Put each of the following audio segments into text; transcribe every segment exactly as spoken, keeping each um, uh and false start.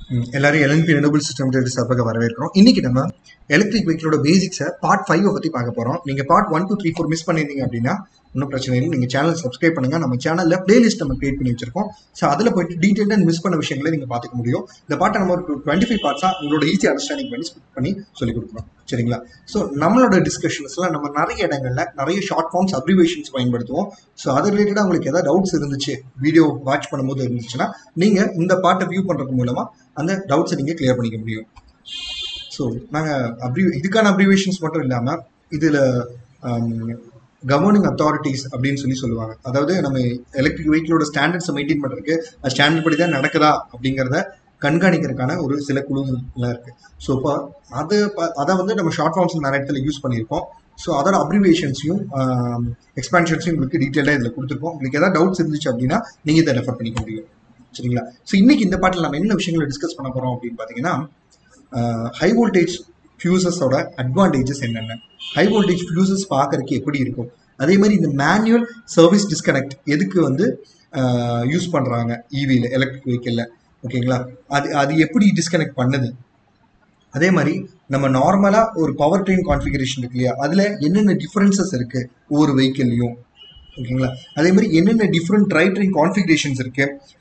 எல்லாரும் LNB renewable system சார்பாக வரவேற்கிறோம். இன்னைக்கு நம்ம எலக்ட்ரிக் வெஹிக்கிளோட பேசிக்ஸை பார்ட் ஃபைவ் பற்றி பார்க்க போகிறோம். நீங்கள் part one two three four miss பண்ணியிருந்தீங்க அப்படின்னா ஒன்றும் பிரச்சனை இல்லை, நீங்கள் சேனல் சப்ஸ்கிரைப் பண்ணுங்கள். நம்ம சேனலில் பிளேலிஸ்ட் நம்ம கிரியேட் பண்ணி வச்சிருக்கோம். ஸோ அதில் போயிட்டு டீட்டெயிலாக மிஸ் பண்ண விஷயங்களை நீங்கள் பார்த்துக்க முடியும். இந்த பாட்டை நம்ம ஒரு டுவெண்ட்டி ஃபைவ் பார்ட்ஸாக உங்களோட ஈஸி அண்டர்ஸ்டாண்டிங் பண்ணி ஸ்பிட் பண்ணி சொல்லிக் கொடுக்குறோம். சரிங்களா? ஸோ நம்மளோட டிஸ்கஷன்ஸில் நம்ம நிறைய இடங்களில் நிறைய ஷார்ட் ஃபார்ம்ஸ் அப்ரிவேஷன்ஸ் பயன்படுத்துவோம். ஸோ அது ரிலேட்டடாக உங்களுக்கு ஏதாவது டவுட்ஸ் இருந்துச்சு, வீடியோ வாட்ச் பண்ணும்போது இருந்துச்சுன்னா நீங்கள் இந்த பாட்டை வியூ பண்ணுறது மூலமாக அந்த டவுட்ஸை நீங்கள் கிளியர் பண்ணிக்க முடியும். ஸோ நாங்கள் அப்ரி இதுக்கான அப்ரிவேஷன்ஸ் மட்டும் இல்லாமல் இதில் கவர்னிங் அத்தாரிட்டிஸ் அப்படின்னு சொல்லி சொல்லுவாங்க. அதாவது நம்ம எலக்ட்ரிக் வெஹிக்கிளோட ஸ்டாண்டர்ட்ஸை மெயின்டைன் பண்ணுறதுக்கு அது ஸ்டாண்டர்ட் படி தான் நடக்குதா அப்படிங்கிறத கண்காணிக்கிறதுக்கான ஒரு சில குழுங்கள்லாம் இருக்குது. ஸோ இப்போ அதை அதை வந்து நம்ம ஷார்ட் ஃபார்ம்ஸில் நிறைய இடத்துல யூஸ் பண்ணியிருக்கோம். ஸோ அதோட அப்ரிவேஷன்ஸையும் எக்ஸ்பான்ஷன்ஸையும் உங்களுக்கு டீட்டெயிலாக இதில் கொடுத்துருக்கோம். உங்களுக்கு ஏதாவது டவுட்ஸ் இருந்துச்சு அப்படின்னா நீங்கள் இதை ரெஃபர் பண்ணிக்க முடியும். சரிங்களா? ஸோ இன்னைக்கு இந்த பாட்டில் நம்ம என்ன விஷயங்களை டிஸ்கஸ் பண்ண போகிறோம் அப்படின்னு பார்த்தீங்கன்னா, ஹை வோல்டேஜ் ஃபியூசஸோட அட்வான்டேஜஸ் என்னென்ன, ஹை வோல்டேஜ் ஃபியூசஸ் பார்க்கறதுக்கு எப்படி இருக்கும், அதே மாதிரி இந்த மேனுவல் சர்வீஸ் டிஸ்கனெக்ட் எதுக்கு வந்து யூஸ் பண்ணுறாங்க ஈவியில் எலக்ட்ரிக் வெஹிக்கிளில், ஓகேங்களா? அது அது எப்படி டிஸ்கனெக்ட் பண்ணுது, அதே மாதிரி நம்ம நார்மலாக ஒரு பவர் ட்ரெயின் கான்ஃபிகரேஷன் இருக்கு இல்லையா, அதில் என்னென்ன டிஃப்ரென்சஸ் இருக்குது ஒவ்வொரு வெஹிக்கிள்லையும், ஓகேங்களா? அதே மாதிரி என்னென்ன டிஃப்ரெண்ட் ட்ரை ட்ரெயின் கான்ஃபிகரேஷன்ஸ் இருக்குது,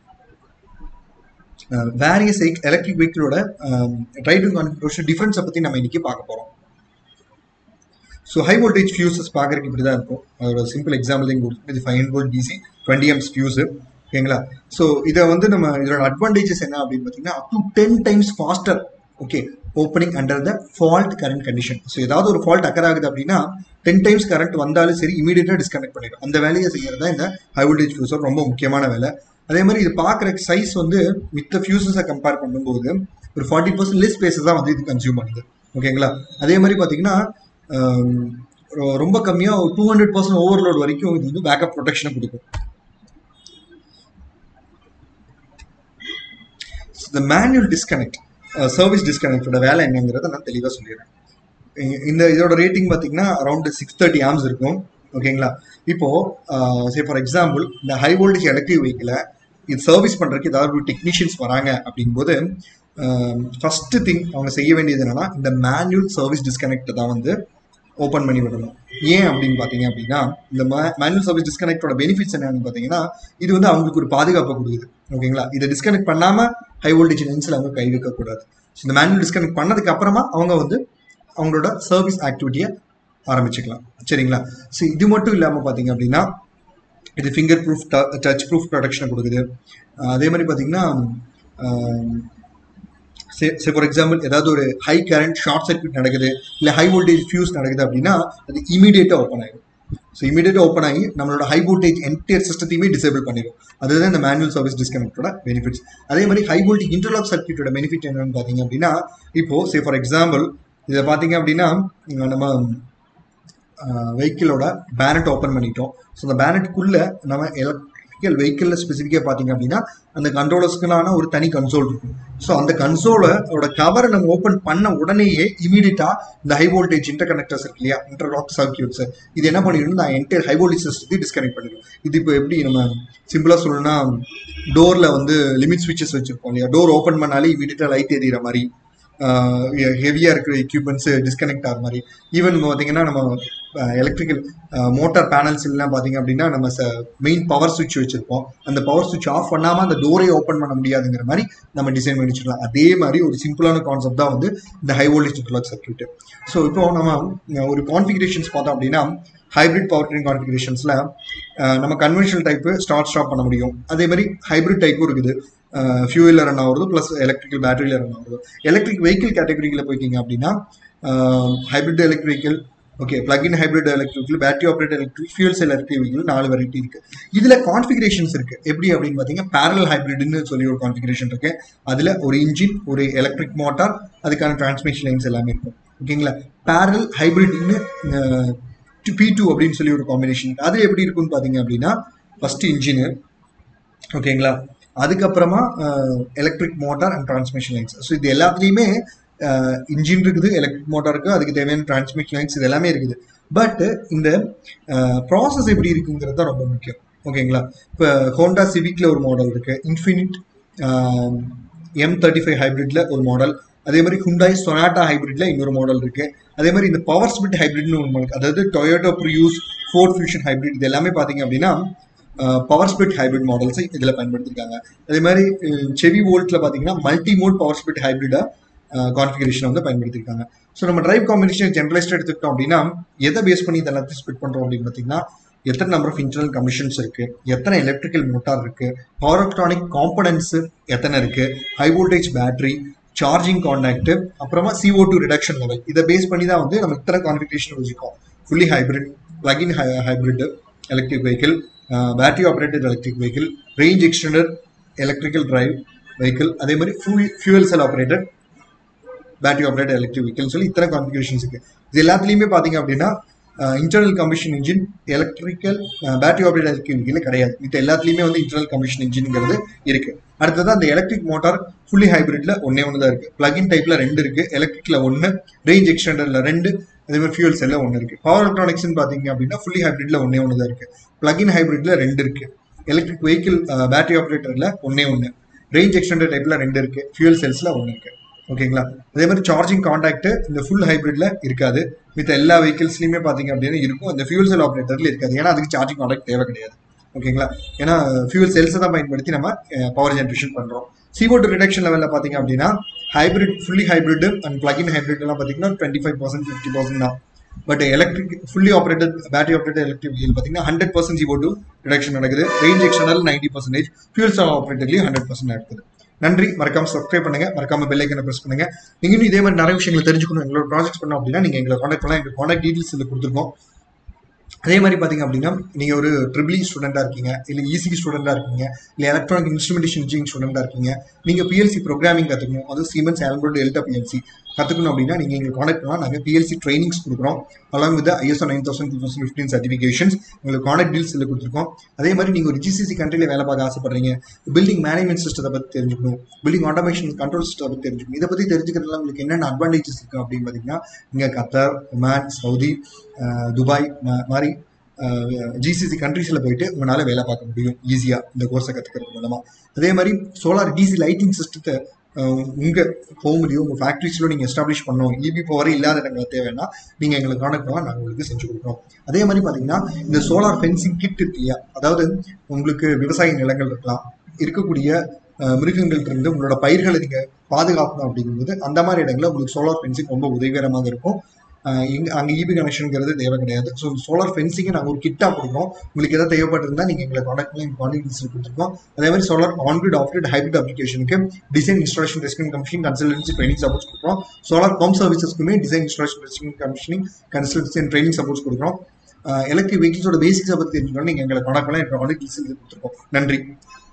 வேரியஸ் எலக்ட்ரிக் வெஹிக்கிளோட ட்ரைவிங் கான்ஃபிகரேஷன் டிஃபரன்ஸை பற்றி நம்ம இன்னைக்கு பார்க்க போகிறோம். ஸோ ஹை வோல்டேஜ் ஃபியூசஸ் பார்க்குறதுக்கு இப்படி தான் இருக்கும். அதோட சிம்பிள் எக்ஸாம்பிள் இங்கே கொடுத்து இது five hundred volt DC twenty amps fuse, ஓகேங்களா? ஸோ இதை வந்து நம்ம இதோட அட்வான்டேஜஸ் என்ன அப்படின்னு பார்த்தீங்கன்னா, up to ten times faster okay opening under the fault current condition. So ஏதாவது ஒரு ஃபால்ட் அக்கர் ஆகுது அப்படின்னா டென் டைம்ஸ் கரண்ட் வந்தாலும் சரி இமீடியட்டாக டிஸ்கனெக்ட் பண்ணிடும். அந்த வேலையை செய்கிறது தான் இந்த ஹை வோல்டேஜ் ஃபியூஸர் ரொம்ப முக்கியமான வேலை. அதே மாதிரி இது பார்க்குற சைஸ் வந்து மித்த ஃபியூசஸை கம்பேர் பண்ணும்போது ஒரு ஃபார்ட்டி பர்சன்ட் லெஸ் ஸ்பேஸஸ் தான் வந்து இது கன்சியூம் பண்ணுது, ஓகேங்களா? அதே மாதிரி பார்த்தீங்கன்னா ரொம்ப கம்மியாக ஒரு டூ ஹண்ட்ரட் பர்சன்ட் ஓவர்லோட் வரைக்கும் இது வந்து பேக்கப் ப்ரொடெக்ஷனை கொடுக்கும். இந்த மேனுவல் டிஸ்கனெக்ட் சர்வீஸ் டிஸ்கனெக்டோட வேலை என்னங்கிறத நான் தெளிவாக சொல்லிடுறேன். இந்த இதோட ரேட்டிங் பார்த்தீங்கன்னா அரௌண்ட் சிக்ஸ் தேர்ட்டி ஆம்ஸ் இருக்கும், ஓகேங்களா? இப்போது சே ஃபார் எக்ஸாம்பிள் இந்த ஹை வோல்டேஜ் எலக்ட்ரிக் வெஹிக்கிளை இது சர்வீஸ் பண்ணுறதுக்கு ஏதாவது ஒரு டெக்னீஷியன்ஸ் வராங்க அப்படிங்கும்போது ஃபஸ்ட்டு திங் அவங்க செய்ய வேண்டியது என்னென்னா இந்த மேனுவல் சர்வீஸ் டிஸ்கனெக்டை தான் வந்து ஓப்பன் பண்ணி விடணும். ஏன் அப்படின்னு பார்த்தீங்க அப்படின்னா, இந்த மே மேனுவல் சர்வீஸ் டிஸ்கனெக்டோட பெனிஃபிட்ஸ் என்னன்னு பார்த்தீங்கன்னா, இது வந்து அவங்களுக்கு ஒரு பாதுகாப்பை கொடுக்குது, ஓகேங்களா? இதை டிஸ்கனெக்ட் பண்ணாமல் ஹை வோல்டேஜ் லைன்ஸில் அவங்க கை வைக்கக்கூடாது. ஸோ இந்த மேனுவல் டிஸ்கனெக்ட் பண்ணதுக்கு அப்புறமா அவங்க வந்து அவங்களோட சர்வீஸ் ஆக்டிவிட்டியை ஆரம்பிச்சுக்கலாம். சரிங்களா? ஸோ இது மட்டும் இல்லாமல் பார்த்தீங்க அப்படின்னா இது ஃபிங்கர் ப்ரூஃப் டச் ப்ரூஃப் ப்ரொடெக்ஷனை கொடுக்குது. அதே மாதிரி பார்த்தீங்கன்னா சே ஃபார் எக்ஸாம்பிள் ஏதாவது ஒரு ஹை கரண்ட் ஷார்ட் சர்க்யூட் நடக்குது, இல்லை ஹை வோல்டேஜ் ஃபியூஸ் நடக்குது அப்படின்னா அது இமீடியட்டாக ஓப்பன் ஆகிடும். ஸோ இமீடியட்டாக ஓப்பன் ஆகி நம்மளோட ஹை வோல்டேஜ் என்டையர் சிஸ்டத்தையுமே டிசேபிள் பண்ணிடும். அதுதான் இந்த மேனுவல் சர்வீஸ் டிஸ்கனெக்டோட பெனிஃபிட்ஸ். அதே மாதிரி ஹை வோல்டேஜ் இன்டர்லாக் சர்க்யூட்டோட பெனிஃபிட் என்னன்னு பார்த்தீங்க அப்படின்னா, இப்போது சே ஃபார் எக்ஸாம்பிள் இதை பார்த்தீங்க அப்படின்னா நம்ம வெஹிக்கிளோட பேனட் ஓப்பன் பண்ணிட்டோம். ஸோ அந்த பேனட்டுக்குள்ளே நம்ம எலக்ட்ரிக்கல் வெஹிக்கிளில் ஸ்பெசிஃபிக்காக பார்த்தீங்க அப்படின்னா அந்த கண்ட்ரோலர்ஸ்க்குலான ஒரு தனி கன்சோல் இருக்கும். ஸோ அந்த கன்சோலோட கவரை நம்ம ஓப்பன் பண்ண உடனேயே இமீடியட்டாக இந்த ஹை வோல்டேஜ் இன்டர் கனெக்டர்ஸ் இருக்கு இல்லையா, இன்டர்லாக் சர்க்யூட்ஸ், இது என்ன பண்ணிடணும், நான் என்டையர் ஹை வோல்டேஜ் சிஸ்டத்தை டிஸ்கனெக்ட் பண்ணிடும். இது இப்போ எப்படி நம்ம சிம்பிளாக சொல்லணும்னா, டோரில் வந்து லிமிட் ஸ்விட்சஸ் வச்சுருப்போம் இல்லையா, டோர் ஓப்பன் பண்ணாலே இமீடியட்டாக லைட் எரியிற மாதிரி, ஹெவியாக இருக்கிற எக்யூப்மெண்ட்ஸு டிஸ்கனெக்ட் ஆகிற மாதிரி. ஈவன் பார்த்தீங்கன்னா நம்ம எலக்ட்ரிக்கல் மோட்டார் பேனல்ஸ் எல்லாம் பார்த்தீங்க அப்படின்னா நம்ம ச மெயின் பவர் சுவிட்ச் வச்சுருப்போம். அந்த பவர் சுவிட்ச் ஆஃப் பண்ணாமல் அந்த டோரை ஓப்பன் பண்ண முடியாதுங்கிற மாதிரி நம்ம டிசைன் பண்ணி வச்சுக்கலாம். அதே மாதிரி ஒரு சிம்பிளான கான்செப்ட் தான் வந்து இந்த high voltage interlock circuit. So இப்போ நம்ம ஒரு கான்ஃபிகரேஷன்ஸ் பார்த்தோம் அப்படின்னா ஹைப்ரிட் பவர் ட்ரெயின் கான்ஃபிகரேஷன்ஸில் நம்ம கன்வென்ஷனல் டைப்பு ஸ்டார்ட் ஸ்டாப் பண்ண முடியும். அதே மாதிரி ஹைப்ரிட் டைப்பும் இருக்குது, ஃபியூவலில் ரன் ஆகுறது ப்ளஸ் எலக்ட்ரிக்கல் பேட்டரியில் ரன் ஆகுது. எலக்ட்ரிக் வெஹிக்கிள் கேட்டகரியில் போய்க்கிங்க அப்படின்னா hybrid electric vehicle, okay, plug in hybrid electric vehicle, battery operate electric, fuel cell electric vehicle, நாலு வெரைட்டி இருக்குது. இதில் கான்ஃபிகரேஷன்ஸ் இருக்குது. எப்படி அப்படின்னு பார்த்தீங்கன்னா பேரலல் ஹைப்ரிட்னு சொல்லி ஒரு கான்ஃபிகரேஷன் இருக்குது. அதில் ஒரு இன்ஜின், ஒரு எலக்ட்ரிக் மோட்டார், அதுக்கான டிரான்ஸ்மிஷன் லைன்ஸ் எல்லாமே இருக்கும், ஓகேங்களா? பேரலல் ஹைப்ரிட்னு பி டூ அப்படின்னு சொல்லி ஒரு காம்பினேஷன். அது எப்படி இருக்குன்னு பார்த்தீங்க அப்படின்னா ஃபஸ்ட்டு இன்ஜினு, ஓகேங்களா, அதுக்கப்புறமா electric motor and transmission lines. So இது எல்லாத்துலேயுமே இன்ஜின் இருக்குது, எலக்ட்ரிக் மோட்டார் இருக்குது, அதுக்கு தேவையான டிரான்ஸ்மிஷன் லைன்ஸ் இது எல்லாமே இருக்குது. பட் இந்த ப்ராசஸ் எப்படி இருக்குங்கிறது தான் ரொம்ப முக்கியம், ஓகேங்களா? இப்போ ஹோண்டா சிவிக்கில் ஒரு மாடல் இருக்குது, இன்ஃபினிட் எம் தேர்ட்டி ஃபைவ் ஹைப்ரிட்ல ஒரு மாடல், அதே மாதிரி ஹுண்டாய் சொனாட்டா ஹைப்ரிட்ல இன்னொரு மாடல் இருக்கு. அதே மாதிரி இந்த பவர் ஸ்பிட் ஹைப்ரிட்னு ஒரு மாடல், அதாவது Toyota Prius, Ford Fusion hybrid, இது எல்லாமே பார்த்தீங்க அப்படின்னா பவர் ஸ்பிட் ஹைப்ரிட் மாடல்ஸை இதில் பயன்படுத்திருக்காங்க. அதே மாதிரி செவி வோல்ட்ல பார்த்தீங்கன்னா மல்டி மோட் பவர் ஸ்பிட் ஹைப்ரிடா கான்ஃபிகரேஷன் வந்து பயன்படுத்திருக்காங்க. ஸோ நம்ம டிரைவ் காம்பினேஷன் ஜென்ரலைஸ்ட் எடுத்துக்கிட்டோம் அப்படின்னா எதை பேஸ் பண்ணி இதெல்லாத்தையும் ஸ்பிட் பண்ணுறோம் அப்படின்னு பார்த்தீங்கன்னா எத்தனை நம்பர் ஆஃப் இன்டர்னல் கமிஷன்ஸ் இருக்கு, எத்தனை எலக்ட்ரிக்கல் மோட்டார் இருக்கு, பவர் எலக்ட்ரானிக் காம்பனன்ட்ஸ் எத்தனை இருக்கு, high voltage battery, charging contact, அப்புறமா C O two reduction level, இதை பேஸ் பண்ணி தான் வந்து நம்ம இத்தனை கான்ஃபிகரேஷன் வச்சுக்கோம். Fully hybrid, plug in hybrid electric vehicle, battery operated electric vehicle, range extender electrical drive vehicle, அதே மாதிரி fuel cell operated battery operated electric vehicle சொல்லி இத்தனை கான்ஃபிகரேஷன்ஸ் இருக்கு. இது எல்லாத்துலேயுமே பார்த்தீங்க அப்படின்னா internal combustion engine electrical battery operated electric vehicle கிடையாது. இது எல்லாத்துலேயுமே வந்து இன்டர்னல் கம்பஷன் இன்ஜின்ங்கிறது இருக்கு. அடுத்தது அந்த எலக்ட்ரிக் மோட்டார் ஃபுல்லி ஹைப்ரிட்ல ஒன்னே ஒன்று தான் இருக்கு, பிளக்இன் டைப்ல ரெண்டு இருக்கு, எலக்ட்ரிக்ல ஒன்று, ரேஞ்ச் எக்ஸ்டெண்டர்ல ரெண்டு, அதே மாதிரி ஃபியூல் செல்ல ஒன்று இருக்கு. பவர் எலக்ட்ரானிக்ஸ்னு பார்த்தீங்க அப்படின்னா ஃபுல்லி ஹைப்ரிட்ல ஒன்னே ஒன்று தான் இருக்கு, பிளக்இன் ஹைப்ரிட்ல ரெண்டு இருக்கு, எலக்ட்ரிக் வெஹிக்கிள் பேட்டரி ஆப்ரேட்டர்ல ஒன்னே ஒன்று, ரேஞ்ச் எக்ஸ்டெண்டர் டைப்ல ரெண்டு இருக்கு, ஃபியூல் செல்ஸ்ல ஒன்று இருக்கு. ஓகேங்களா. அதே மாதிரி சார்ஜிங் கான்டாக்ட் இந்த ஃபுல் ஹைப்ரிட்ல இருக்காது, மித்த எல்லா வெஹிக்கிள்ஸ்லையுமே பார்த்தீங்க அப்படின்னா இருக்கும், அந்த ஃபியூல் செல் ஆப்ரேட்டர்ல இருக்காது. ஏன்னா அதுக்கு சார்ஜிங் கான்டாக்ட் தேவை கிடையாது. ஓகேங்களா. ஏன்னா ஃபியூல் செல்ஸை தான் பயன்படுத்தி நம்ம பவர் ஜென்ரேஷன் பண்றோம். சி ஓ டூ ரிடக்ஷன் லெவலில் பார்த்தீங்க அப்படின்னா hybrid, fully hybrid and plug in hybrid எல்லாம் பார்த்தீங்கன்னா twenty five percent fifty percent தான். But electric fully operated battery operated electric vehicle பார்த்தீங்கன்னா hundred percent C O two reduction நடக்குது, range extender ninety percentage, fuel cell ஆப்ரேட்டர்லையும் hundred percent நடக்குது. நன்றி. மறக்காம subscribe பண்ணுங்க, மறக்காம பெல் ஐக்கனை பிரஸ் பண்ணுங்க. நீங்க இன்னும் இதே மாதிரி நிறைய விஷயங்களை தெரிஞ்சுக்கணும், எங்களோட ப்ராஜெக்ட் பண்ணோம் அப்படின்னா நீங்க எங்களை கான்டாக்ட் பண்ணலாம். எங்க கான்டாக்ட் டீடைல்ஸ் இதில் கொடுத்துருக்கோம். அதே மாதிரி பார்த்தீங்க அப்படின்னா நீங்கள் ஒரு ட்ரிபிள் இ ஸ்டூடெண்டாக இருக்கீங்க, இல்லை இசிஇ ஸ்டூடெண்டாக இருக்கீங்க, இல்லை எலக்ட்ரானிக் இன்ஸ்ட்ருமெண்டேஷன் இன்ஜினியரிங் ஸ்டூடெண்டாக இருக்கீங்க, நீங்கள் பிஎல்சி ப்ரோக்ராமிங் கற்றுக்கணும், அதுவும் சீமென்ஸ் ஆல்பர்ட் டெல்டா பிஎல்சி கற்றுக்கணும் அப்படின்னா நீங்கள் எங்களை கான்டாக்ட் பண்ணலாம். நாங்கள் பிஎல்சி ட்ரைனிங்ஸ் கொடுக்குறோம், along with ISO nine thousand two thousand fifteen certifications உங்களுக்கு கான்டாக்ட் டீல்ஸ் இதில் கொடுத்துருக்கோம். அதே மாதிரி நீங்கள் ஒரு ஜிசிசி கண்ட்ரியில் வேலை பார்க்க ஆசைப்படுறீங்க, பில்டிங் மேனேஜ்மெண்ட் சிஸ்டத்தை பற்றி தெரிஞ்சுக்கணும், பில்டிங் ஆட்டோமேஷன் கண்ட்ரோல் சிஸ்டத்தை பற்றி தெரிஞ்சுக்கணும், இதை பற்றி தெரிஞ்சுக்கிறதுல உங்களுக்கு என்னென்ன அட்வான்டேஜஸ் இருக்குது அப்படின்னு பார்த்தீங்கன்னா இங்கே கத்தார், ஒமான், சவுதி, துபாய் மாதிரி ஜிசிசி கண்ட்ரீஸில் போயிட்டு உங்களால் வேலை பார்க்க முடியும் ஈஸியாக இந்த கோர்ஸை கற்றுக்கிறது மூலமாக. அதே மாதிரி சோலார் டிசி லைட்டிங் சிஸ்டத்தை உங்கள் ஹோம்லேயோ உங்கள் ஃபேக்ட்ரிஸ்லையோ நீங்கள் எஸ்டாப்ளிஷ் பண்ணோம், இபி பவரே இல்லாத இடங்களை தேவைன்னா நீங்கள் எங்களை கான்டாக்ட் பண்ணால் நாங்கள் உங்களுக்கு செஞ்சு கொடுக்குறோம். அதே மாதிரி பார்த்தீங்கன்னா இந்த சோலார் ஃபென்சிங் கிட் இருக்கு இல்லையா, அதாவது உங்களுக்கு விவசாய நிலங்கள் இருக்கலாம், இருக்கக்கூடிய மிருகங்கள்ட்ட இருந்து உங்களோட பயிர்களை நீங்கள் பாதுகாக்கணும் அப்படிங்கும்போது அந்த மாதிரி இடங்களில் உங்களுக்கு சோலார் ஃபென்சிங் ரொம்ப உதவிகரமாக இருக்கும். இங்கே அங்கே இபி கனெக்ஷனுங்கிறது தேவை கிடையாது. ஸோ சோலார் ஃபென்சிங்கை நாங்கள் ஒரு கிட்டாக கொடுக்குறோம். உங்களுக்கு எதாவது தேவைப்பட்டிருந்தால் நீங்கள் எங்களை கான்டாக்ட் பண்ணி எங்கள் கான்டாக்ட் டீல்ஸ் கொடுத்துருக்கோம். அதே மாதிரி சோலார் ஆன்கிரிட் ஆஃப்கிரிட் ஹைப்ரிட் அப்ளிகேஷனுக்கு design installation testing commissioning consultancy training supports கொடுக்குறோம். சோலார் ஹோம் சர்வீசஸ்க்குமே design installation testing commissioning consultancy and training supports கொடுக்குறோம். எலக்ட்ரிக் வெஹிக்கிள்ஸோட பேசிக்ஸை பற்றி தெரிஞ்சுக்கணும் நீங்கள் எங்களை கான்டாக்ட் பண்ணலாம். எங்கள் கான்டாக்ட் டீல்ஸ் கொடுத்துருக்கோம். நன்றி.